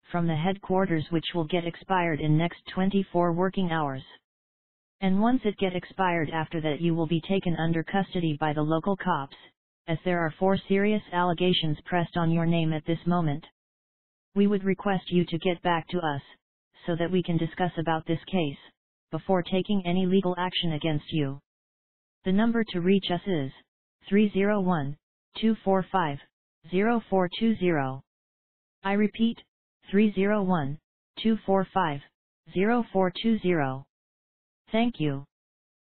from the headquarters which will get expired in next 24 working hours. And once it get expired after that you will be taken under custody by the local cops, as there are 4 serious allegations pressed on your name at this moment. We would request you to get back to us, so that we can discuss about this case, before taking any legal action against you. The number to reach us is 301-245-0420. I repeat, 301-245-0420. Thank you.